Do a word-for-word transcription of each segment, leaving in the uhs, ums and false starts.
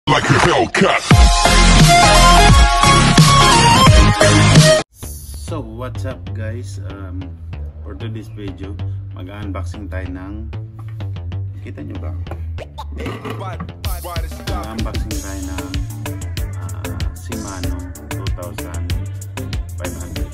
Like a Hellcat. So what's up guys, um, for today's video mag-unboxing tayo ng, kita nyo ba? Mag-unboxing tayo ng uh, Shimano two thousand five hundred.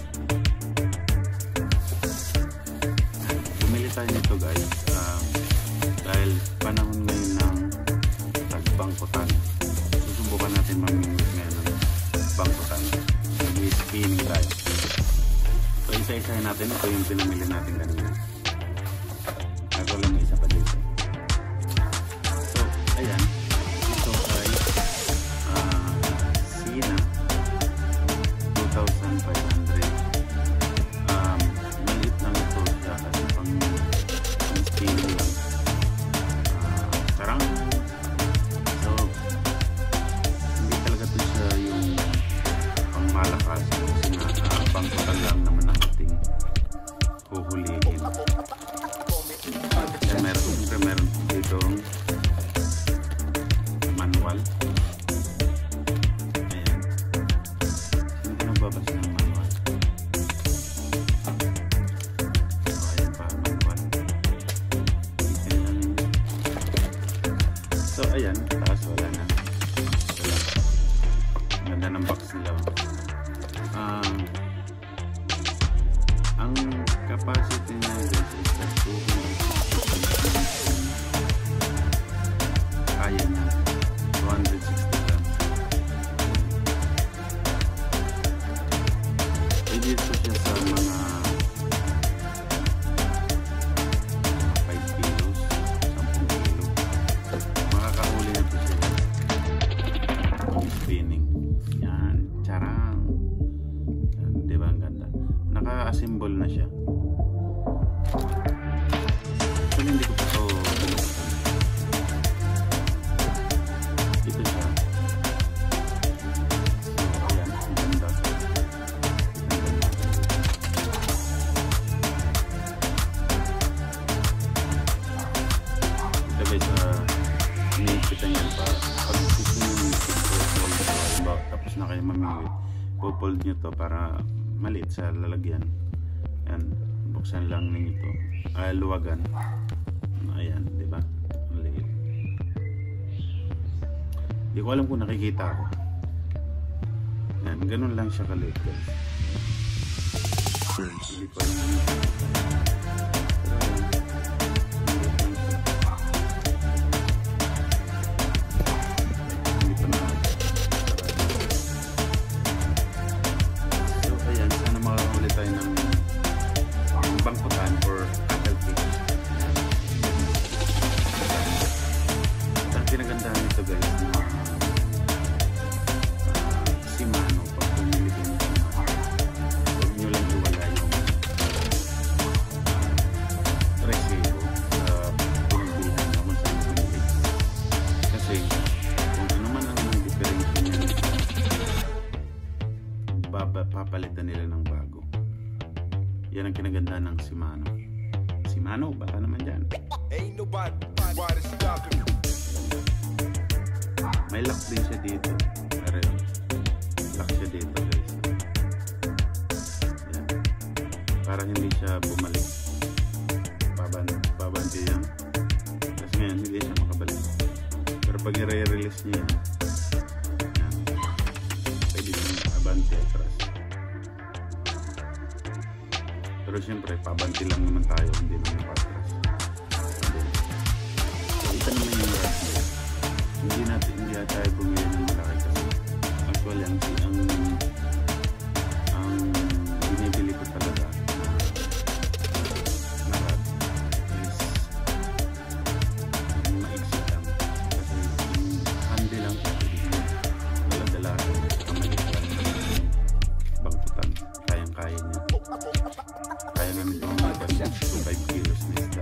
Bumili tayo nito guys um, dahil panahon ngayon ng tagbangkutan. Susubukan natin mamimit ngayon ng bangkutan. Nag-spinning tayo. So isa-isahin natin. Ito yung pinamili natin kanina. Ako lang may isa pa dito. So ayan. Ito ay uh, Sina two thousand five hundred. um, Maliit lang ito siya kasi pang, pang spinning lang. uh, Karang malakas kasi na uh, bangkutan lang naman ang ating huhulihin. Kaya meron, siyempre meron dito manual. Ayan. Hindi nagbabasa ng manual. So ayan pa, manual. So ayan, taas wala na. Ganda ng box nila. Um, ang capacity niya guys is that two hundred sixty. Kaya niya two hundred sixty grams. Pwede ito siya sa mga five kilos, ten kilo. Makakahuli na ito siya spinning. Yan, charang. Diba ang ganda? Naka-assemble na siya. So hindi ko pa ito binuksan. Ito siya. So ayan, ang ganda. Ito guys, uh, iniikita niyan pa. Pag gusto nyo iniikita, tapos na kayo mamili, pupold nyo to para maliit sa lalagyan. Ayan, buksan lang ninyo ito. Ay, luwagan. Ayan, diba? Maliit. Hindi ko alam kung nakikita ako. Ayan, ganun lang siya kaliit guys. Hindi ko alam kung tayo ng bangkutan for cuttlefish. At ang pinagandahan nito guys na uh, Shimano, pag pumili kayo ng Shimano, huwag nyo lang iwala yung uh, resibo sa pinaglihan na kung saan pumili. Kasi kung ano man ang difference niya, papalitan nila ng bago. Yan ang kinaganda ng Shimano. Shimano, baka naman dyan. May lock din siya dito. Pero lock siya dito guys. Yan. Para hindi siya bumalik. Pabanti yan. Kasi ngayon hindi siya makabalik. Pero pag i-re-release niya yan, yan. Pwede siya abante atras. Pero siyempre, pabanti lang naman tayo, hindi naman patras. So, ito naman yung rod. Hindi natin, hindi tayo bumili ng malaki kasi actually, ang, ang, ang binibili ko talaga na rod is maiksi lang. Kasi yung handi lang siya, dala-dala ko, kamalit lang ng bangkutan, kayang-kaya niya. Kaya namin itong mga five kilos na isda.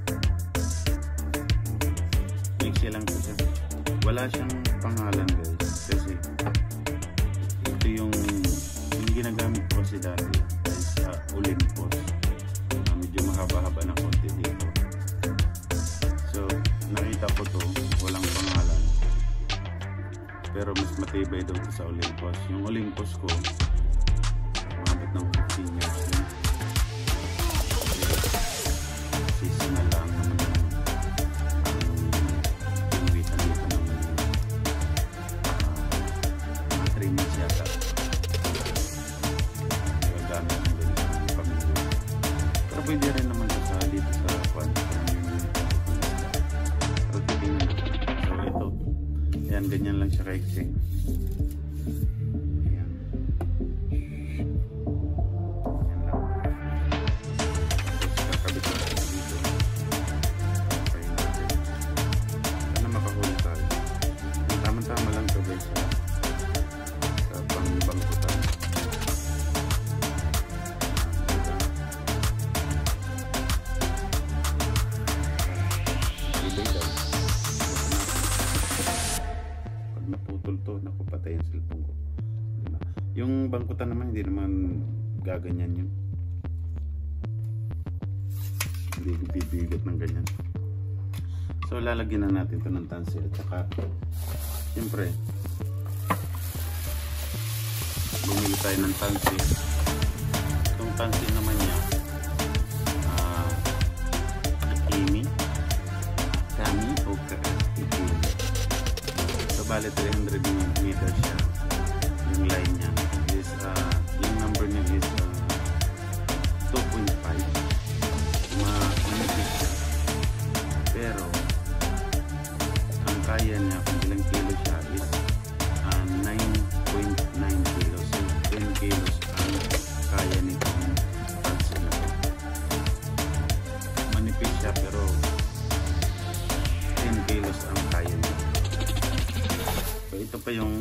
Mixi lang ito siya. Wala siyang pangalan guys. Kasi ito yung yung ginagamit ko kasi dati is uh, Olympus. Uh, medyo mahaba-haba na konti dito. So nakita ko to, walang pangalan. pero mas matibay daw sa Olympus. Yung Olympus ko umabot ng fifteen years na. Seasonal lang naman ang yung wita dito ng mga three months yata. Nagagamit ng ganito ng pamilya. Pero pwede rin naman sa dito sa kwanto. Pero titingnan natin. So ito, yan, ganyan lang siya kaiksi. Yung bangkutan naman hindi naman gaganyan yun, hindi bibigat ng ganyan. So lalagyan na natin ito ng tansi at saka siyempre bumili tayo ng tansi. Itong tansi naman niya uh, Kimi Kami o Kimi. So bali three hundred meters siya. Yung line niya is uh, yung number niya is uh, two point five. Ma-manipis siya, pero ang kaya niya kung ilang kilo siya is uh, nine point nine kilos. So ten kilos ang kaya nitong tansi na to. Manipis siya pero ten kilos ang kaya niya. So ito pa yung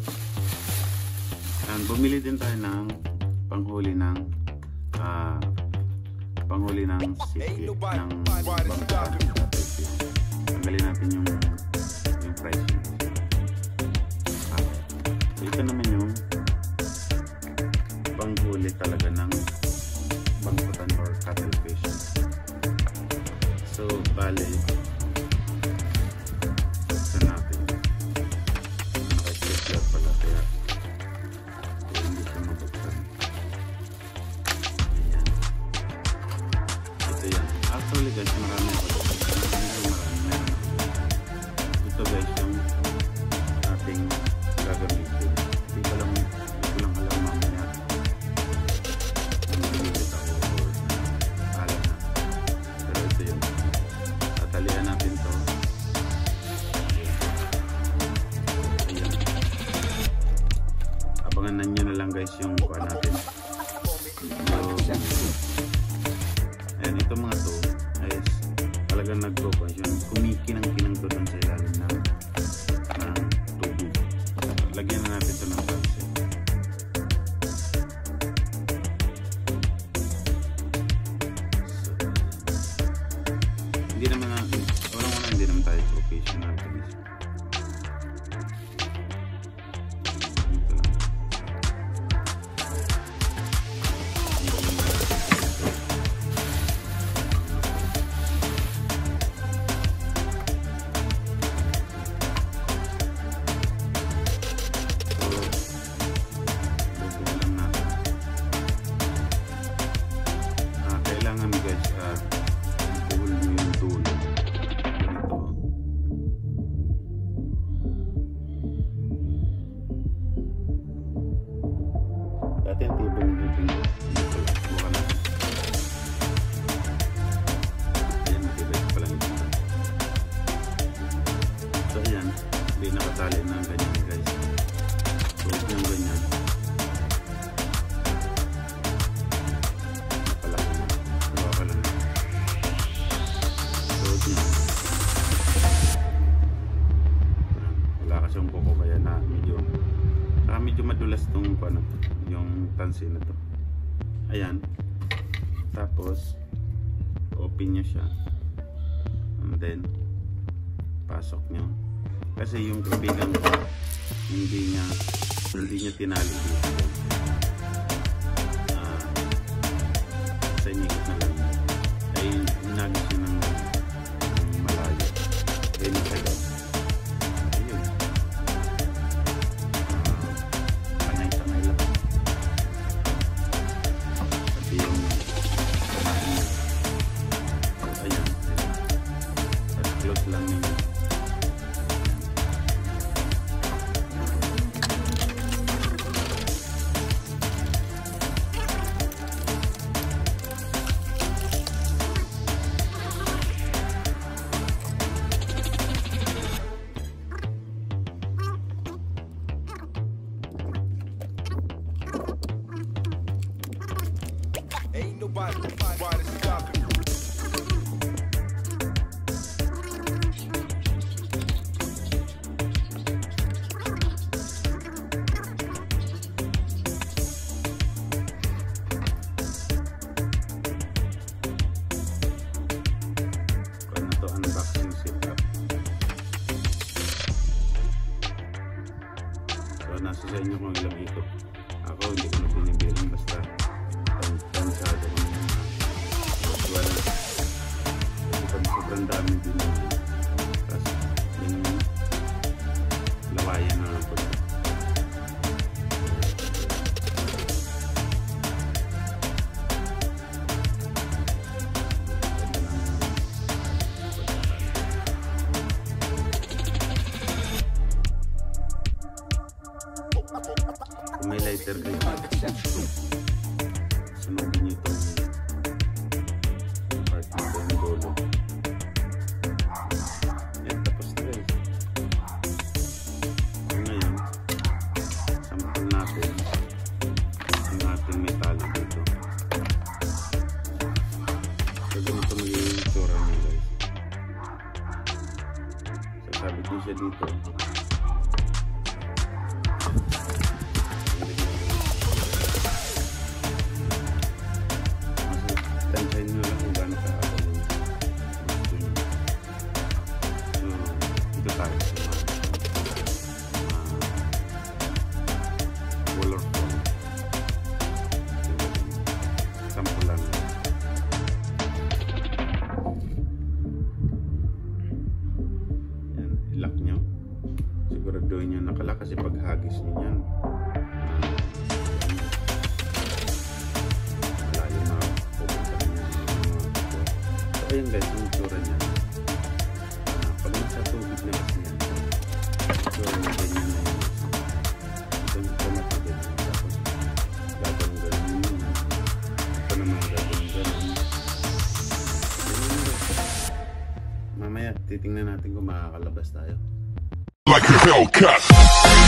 and bumili din tayo ng panghuli ng uh, panghuli ng siki ng bangka. Tanggalin natin yung yung price niya. Ah, so ito naman yung panghuli talaga ng bangkutan or cuttlefish. So bali buksan natin. Naka-check pala kaya actually guys, marami ako marami, marami. Ito guys yung ating gagamitin. Hindi ko lang hindi ko lang alam mamaya nagamilit ako or alam na, pero ito yun, tatalian natin to. Ayan, abangan nyo na lang guys yung kuha natin. Ayan, ito mga to is talagang nag-propagation. Kumikinang-kinang to dun sa ilalim ng, ng tubig. Lagyan na natin ito ng tansi. So, hindi naman natin, walang-wala hindi naman tayo professional. Dati ang tibay ng ipin ko. Buka na. Ayan, matibay ko palang ipin ko. So ayan, hindi nakatali na ganyan guys. So yung ganyan, napalaki na. Napakala na. So dyan, wala kasi yung kuko kaya na medyo saka medyo madulas tong ano, yung tansi na to. Ayan, tapos open nyo siya and then pasok nyo kasi yung tubigan ko hindi niya hindi niya tinali dito. Uh, sa inikot na lang ay nagis yun ng, ng malayo. Then nasa gab. Ayun. Ain't nobody nobody stopping. Ano to, unboxing setup. So nasa sa inyo kung ilang ikot. Ako hindi ko na binibilang, basta tansado ko na wala. Kasi pag sobrang dami din, tapos yung lawayan na ako. Kung may lighter kayo, sunodin nyo itong part nito yung dulo. Yan, tapos na guys. So ngayon, sampal natin yung ating metallic dito. So ganito magiging itsura nyo guys. Sasabit nyo siya dito. Tansahin nyo lang kung gano'n kahaba yung gusto nyo. So, dito tayo sa mga color form. Sample lang. Yan, ilock nyo. Siguraduhin nyo nakala kasi pag hagis nyo yan, ayun guys, yung itsura niya. Uh, pag nasa tubig na kasi yan, itsura niya ganyan na yun. Ito yung pumatagin. Tapos gagawin gano'n yun. Ito naman gagawin gano'n. Mamaya titingnan natin kung makakalabas tayo. Like a Hellcat.